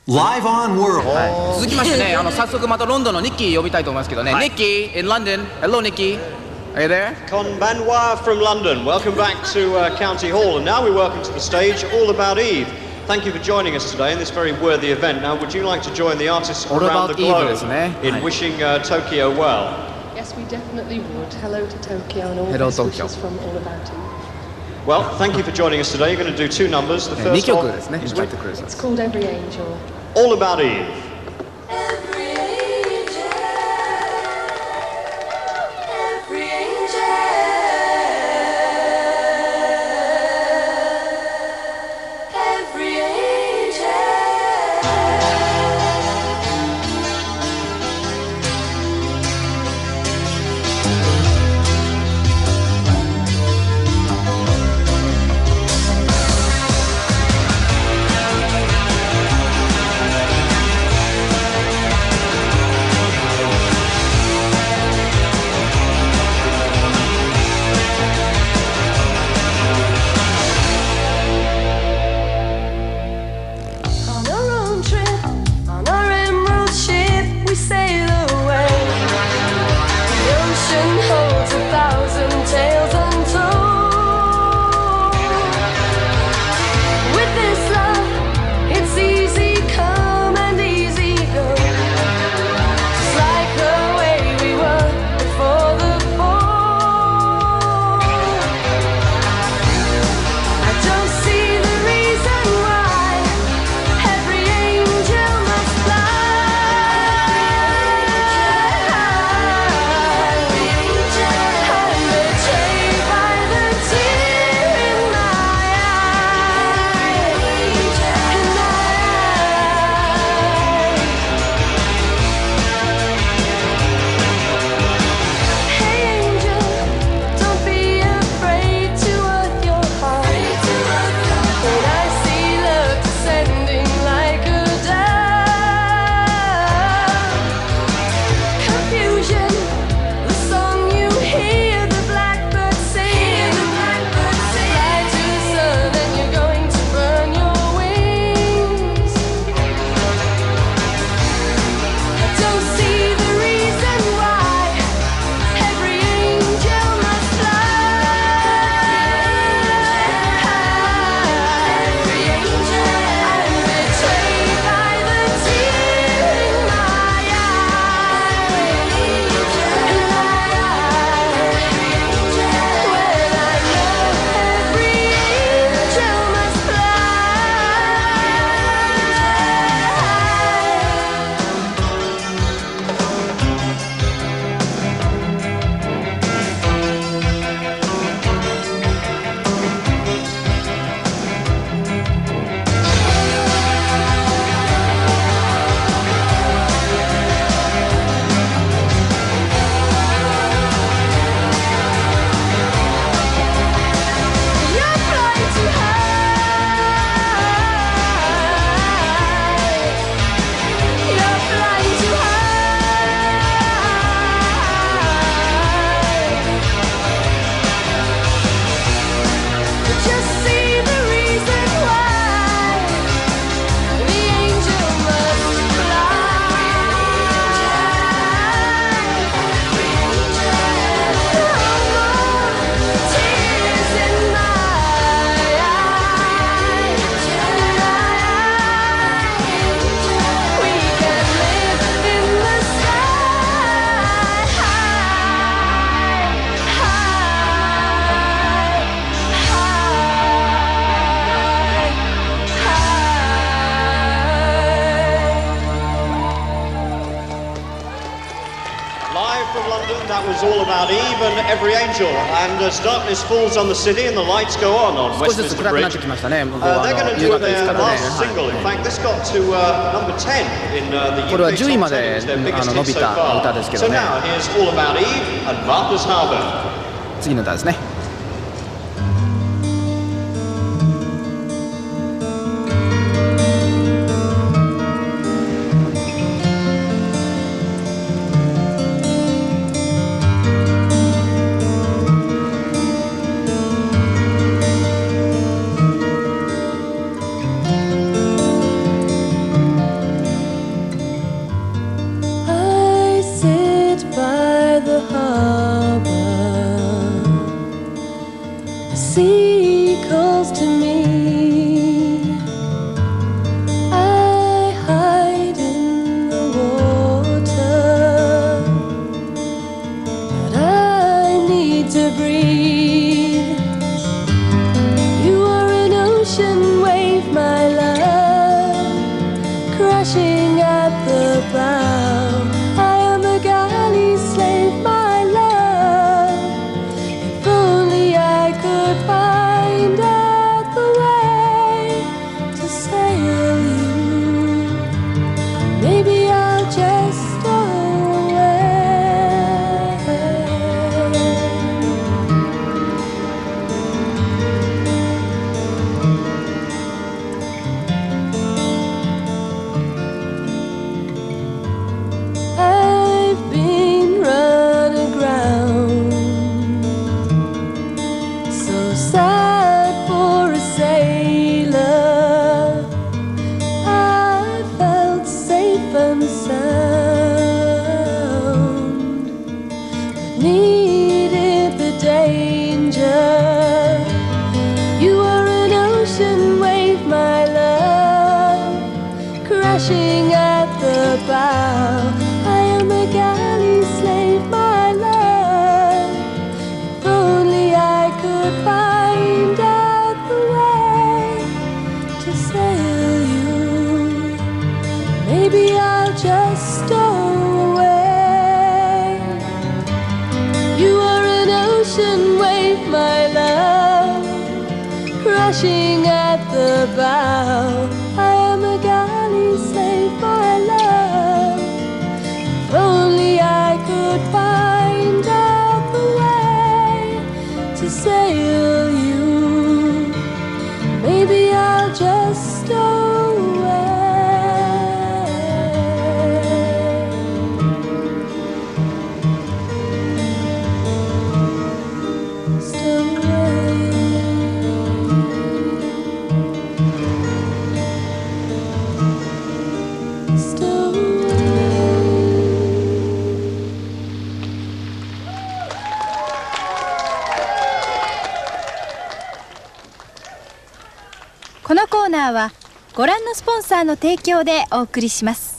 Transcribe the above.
Live on World。 続きましてね、早速またロンドンのニッキー呼びたいと思いますけどね。Nicky in London. Hello, Nicky. Are you there? Konbanwa from London. Welcome back to County Hall. And now we welcome to the stage All About Eve. Thank you for joining us today in this very worthy event. Now, would you like to join the artists around the globe in wishing Tokyo well? Yes, we definitely would. Hello to Tokyo and all best wishes from All About Eve. Well, thank you for joining us today. You're going to do two numbers. The first one is It's called Every Angel. All About Eve. That was All About Eve and Every Angel. And as darkness falls on the city and the lights go on Westminster Bridge, they're going to do their last single. In fact, this got to number 10 in the UK top 10. It's their biggest hit so far. So now here's All About Eve and Martha's Harbour. 次の歌ですね。 ocean wave, my love, crashing at the bow. I am a galley slave, my love. If only I could find out the way to sail you, maybe I'll just stow away. I've been run aground, so sad for a sailor. I felt safe and sound, but needed the danger. You are an ocean wave, my love, crashing at the bow. I am a galley slave, my love. If only I could find out the way to sail you, maybe I'll just stow away. You are an ocean wave, my love, crashing at the bow. I am a galley slave, my love. If only I could find out the way to sail you, maybe I'll just stow away. Stow away. Stow away. このコーナーはご覧のスポンサーの提供でお送りします。